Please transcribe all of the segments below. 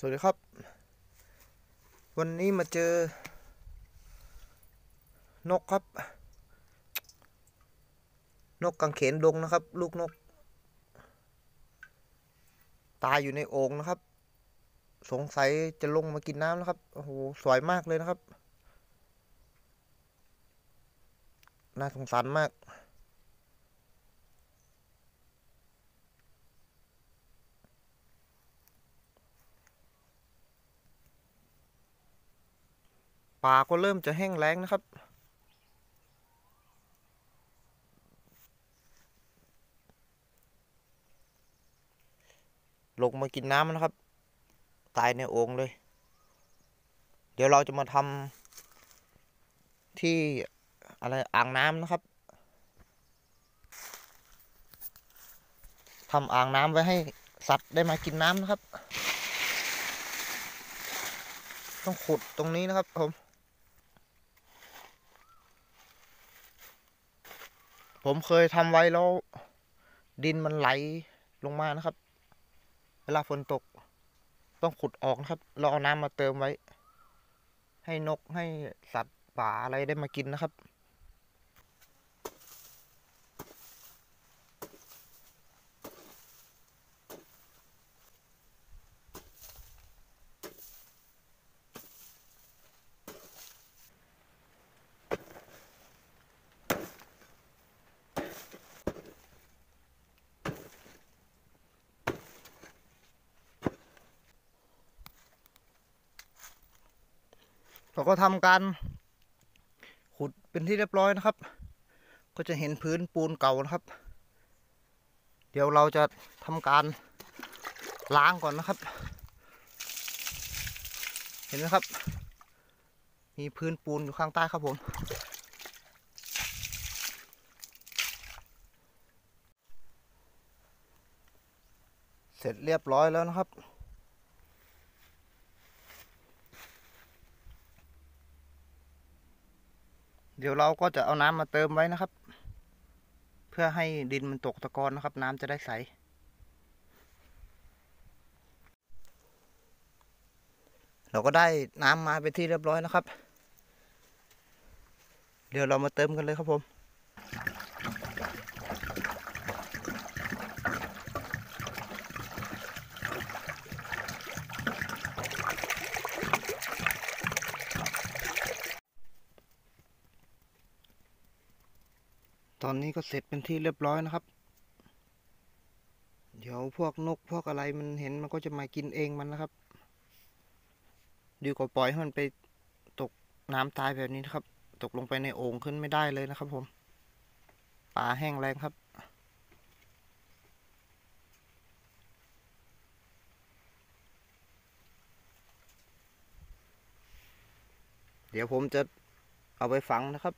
สวัสดีครับวันนี้มาเจอนกครับนกกังเขนดงนะครับลูกนกตายอยู่ในโอ่งนะครับสงสัยจะลงมากินน้ำนะครับโอ้โหสวยมากเลยนะครับน่าสงสารมากป่าก็เริ่มจะแห้งแล้งนะครับลงมากินน้ำนะครับตายในโอ่งเลยเดี๋ยวเราจะมาทำที่อะไรอ่างน้ำนะครับทำอ่างน้ำไว้ให้สัตว์ได้มากินน้ำนะครับต้องขุดตรงนี้นะครับผมเคยทำไว้แล้วดินมันไหลลงมานะครับเวลาฝนตกต้องขุดออกนะครับเราเอาน้ำมาเติมไว้ให้นกให้สัตว์ป่าอะไรได้มากินนะครับเราก็ทำการขุดเป็นที่เรียบร้อยนะครับก็จะเห็นพื้นปูนเก่านะครับเดี๋ยวเราจะทำการล้างก่อนนะครับเห็นไหมครับมีพื้นปูนอยู่ข้างใต้ครับผมเสร็จเรียบร้อยแล้วนะครับเดี๋ยวเราก็จะเอาน้ำมาเติมไว้นะครับเพื่อให้ดินมันตกตะกอนนะครับน้ำจะได้ใสเราก็ได้น้ำมาเป็นที่เรียบร้อยนะครับเดี๋ยวเรามาเติมกันเลยครับผมตอนนี้ก็เสร็จเป็นที่เรียบร้อยนะครับเดี๋ยวพวกนกพวกอะไรมันเห็นมันก็จะมากินเองมันนะครับดีกว่าปล่อยให้มันไปตกน้ำตายแบบนี้นะครับตกลงไปในโอ่งขึ้นไม่ได้เลยนะครับผมป่าแห้งแล้งครับเดี๋ยวผมจะเอาไปฝังนะครับ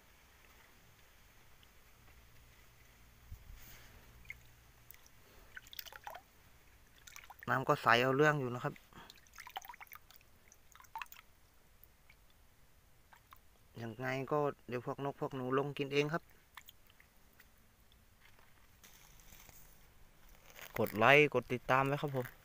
น้ำก็ใสเอาเรื่องอยู่นะครับยังไงก็เดี๋ยวพวกนกพวกหนูลงกินเองครับกดไลค์กดติดตามไว้ครับผม